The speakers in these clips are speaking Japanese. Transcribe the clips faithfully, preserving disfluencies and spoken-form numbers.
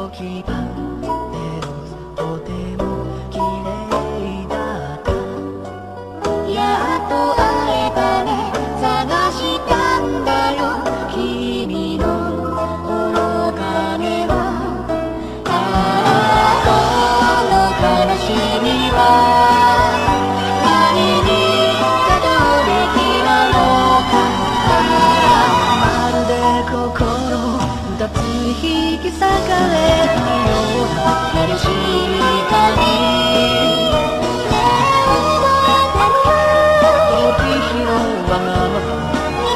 白きパンテロスとても綺麗だったやっと会えたね探したんだよ君の愚かねはああこの悲しみは何にたどるべきなのかまるで心二つに引き裂かれたような苦しみ旅大きい日のわがまま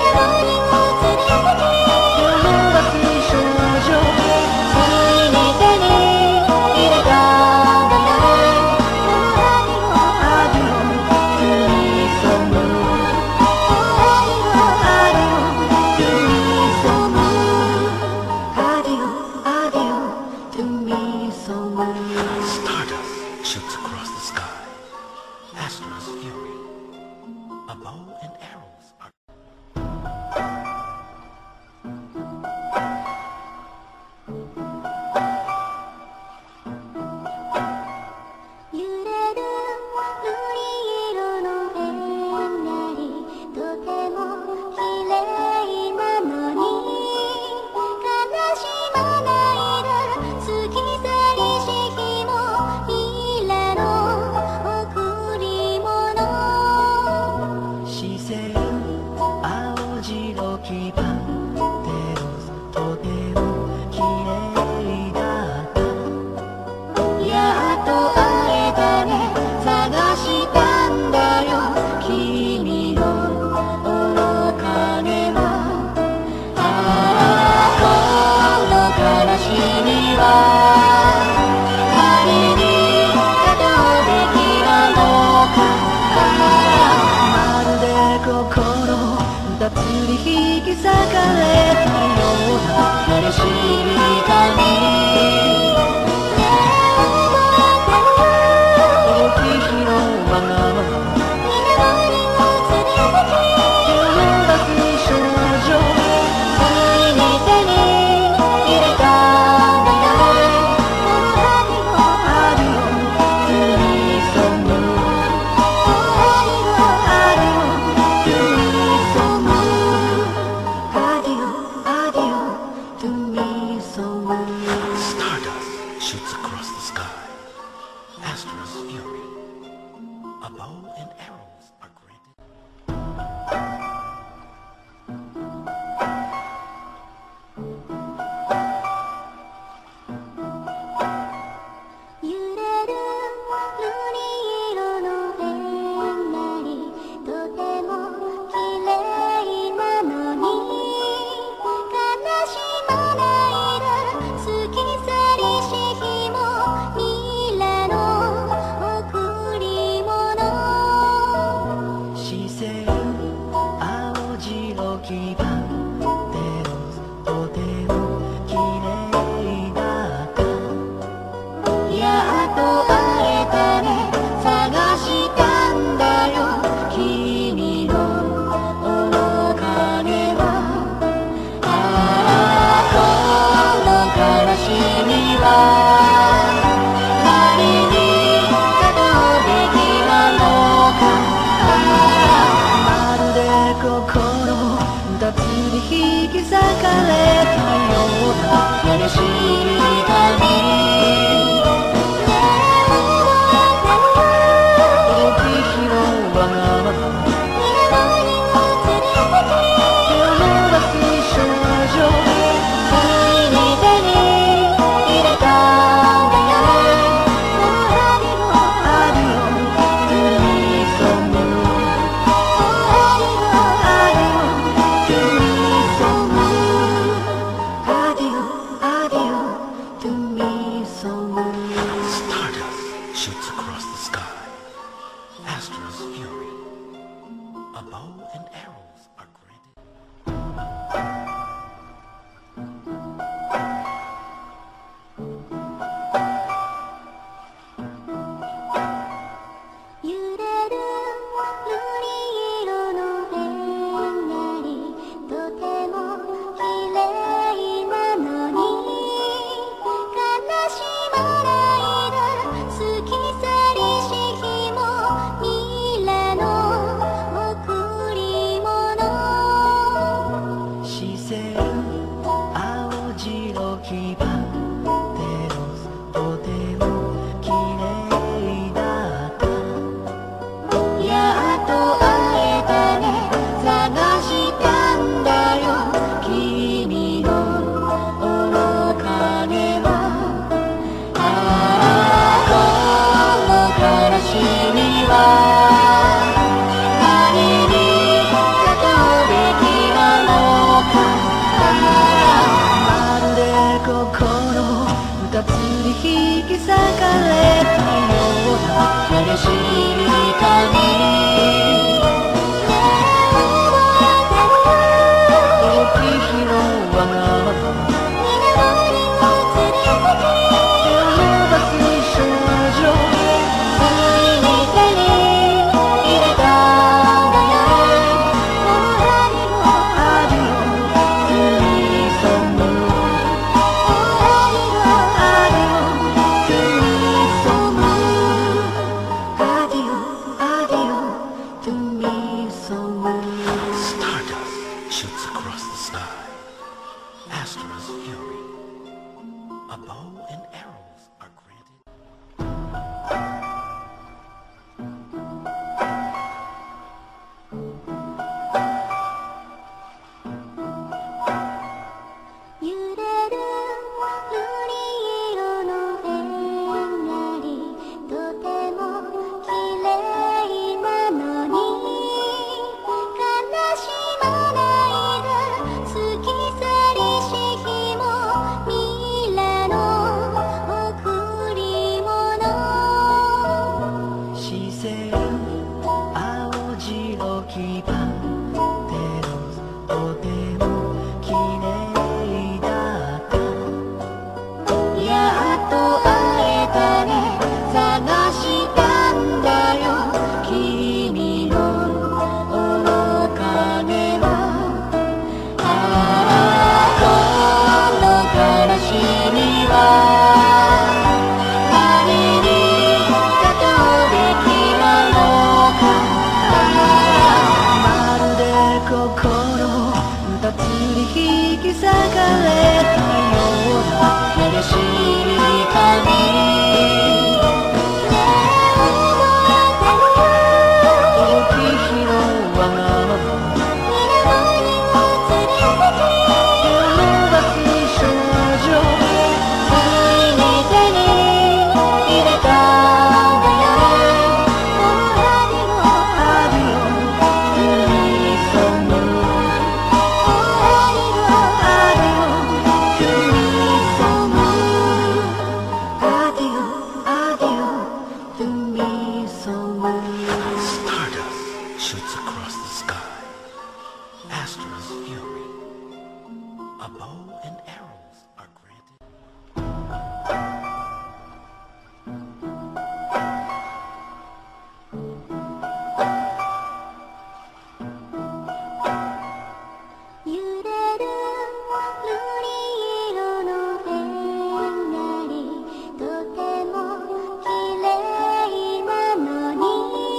Stardust shoots across the sky. Astra's fury. A bow and arrows are. 揺れる瑠璃色のレンガにとても綺麗なのに悲しまないで過ぎ去りし日も未来の贈り物視線青白きパンテロスとても綺麗だったやっと会えたね探したんだよ君の愚かねはああこの悲しみは何にたどるべきなのかまるで心二つに引き裂かれたような苦しみ旅大きい日のわがまま手を伸ばす少女ついに手に入れたんだよあるよ降り注ぐあるよ降り注ぐアディオアディオ降り注ぐ Stardust shoots across the sky. Astra's fury. A bow and arrows are granted. 揺れる瑠璃色のレンガにとても綺麗なのに悲しまないで過ぎ去りし日も未来の贈り物視線青白きパンテロスとても綺麗だったやっと会えたね探したんだよ君の愚かねはああこの悲しみは何にたどるべきなのかまるで心二つに引き裂かれたような苦しみ旅大きい日のわがまま手を伸ばす少女ついに手に入れたも二つに引き裂かれたような激しい旅大きい日のわがまま手を伸ばす少女ついに手に入れたんだよアディオ海染むアディオ海染むアディオアディオ海染む Stardust shoots across the sky. Astra's fury. A bow and arrows are granted. 揺れる瑠璃色のレンガにとても綺麗なのに悲しまないで過ぎ去りし日もミラの贈り物視線青白きパンテロスとても綺麗だったやっと会えたね探したんだよ君の面影をああこの悲しみは何に例えべきなのかまるで心二つに引き裂かれたような激しい旅大きい日のわがまま手を伸ばす少女ついに手に入れたんだよアディオ海染むアディオ海染むアディオアディオ海染む Stardust shoots across the sky. Astra's fury. A bow and arrows are granted. 揺れる瑠璃色のレンガにとても綺麗なのに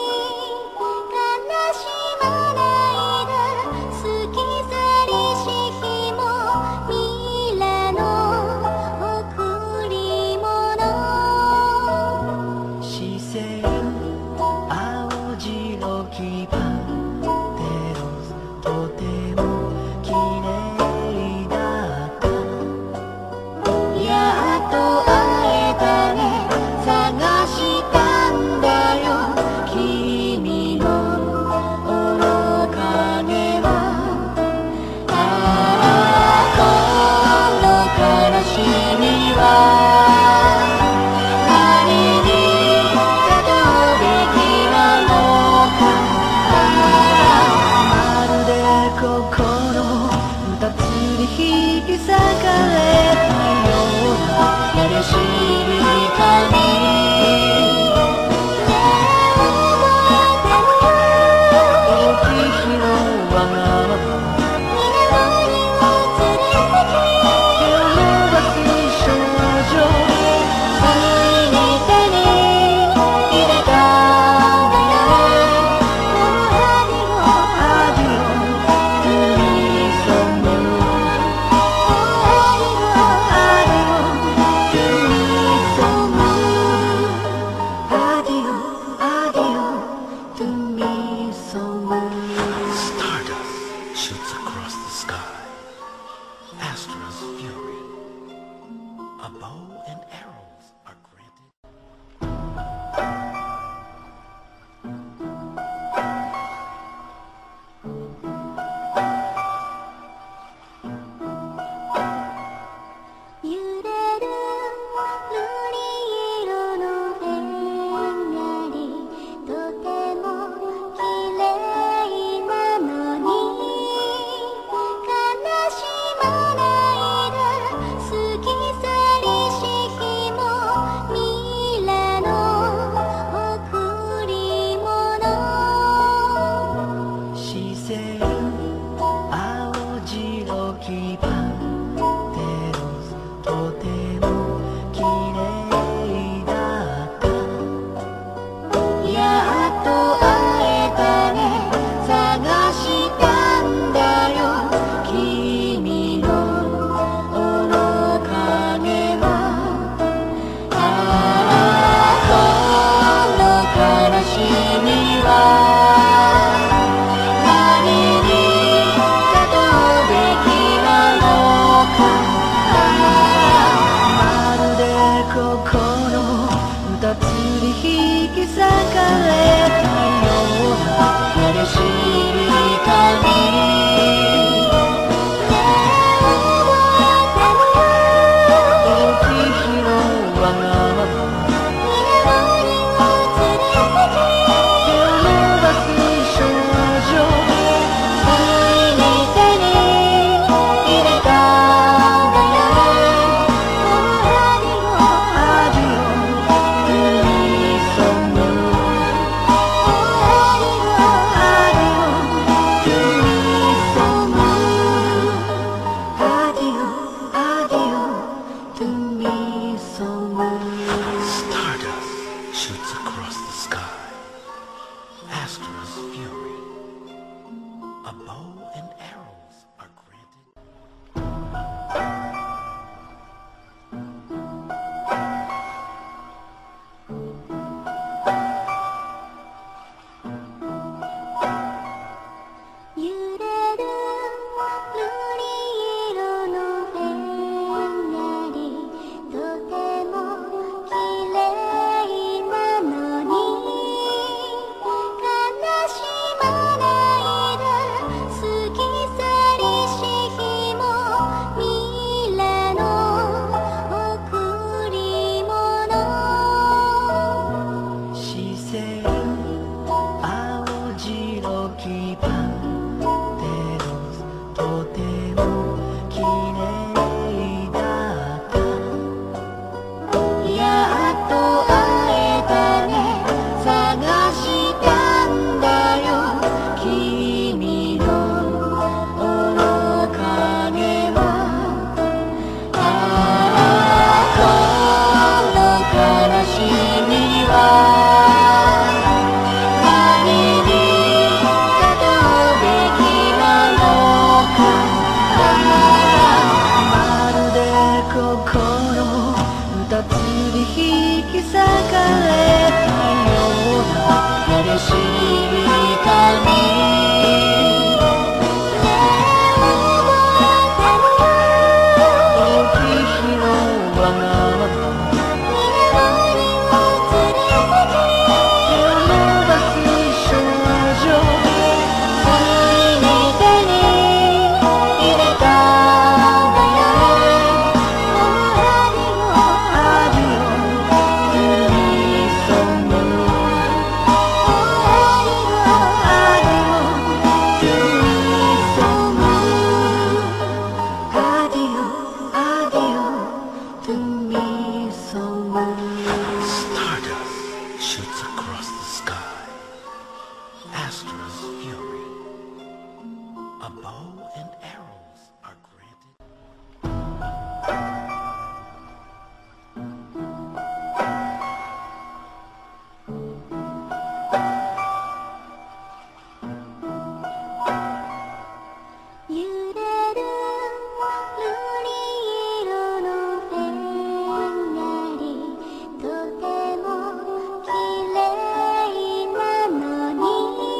悲しまないで過ぎ去りし日もミラの贈り物視線青白きパンテロスとても綺麗だったやっと会えたね探したんだよ君の面影をああこの悲しみは何に例えべきなのかまるで心二つに引き裂かれたような激しい旅大きい日のわがまま手を伸ばす少女ついに手に入れたんだよアディオ海染むアディオ海染むアディオアディオ海染む Stardust shoots across the sky. Astra's fury. A bow and arrows are granted. 揺れ引き裂かれたような激しい髪 A bow and arrows are granted. 揺れる瑠璃色のフェンネリとても綺麗なのに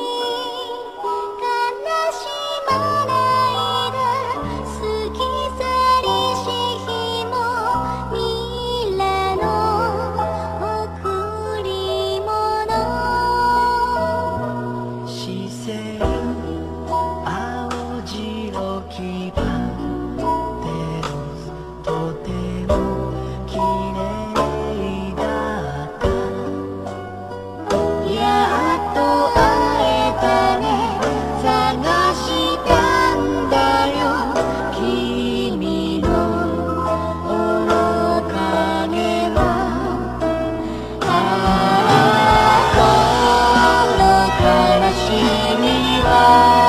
悲しまないで過ぎ去りし日も未来の贈り物視線青白きバテロスとても綺麗だったやっと会えたね探したんだよ君の面影はああこの悲しみは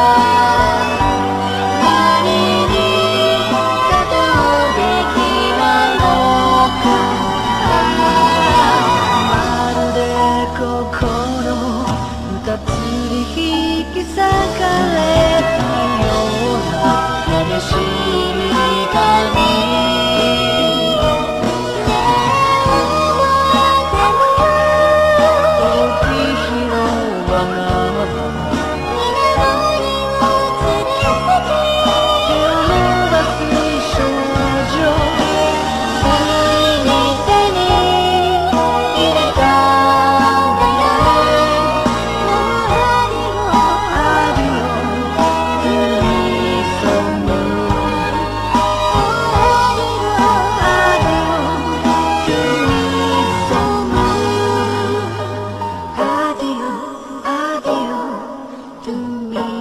引き裂かれたような激しい髪to me.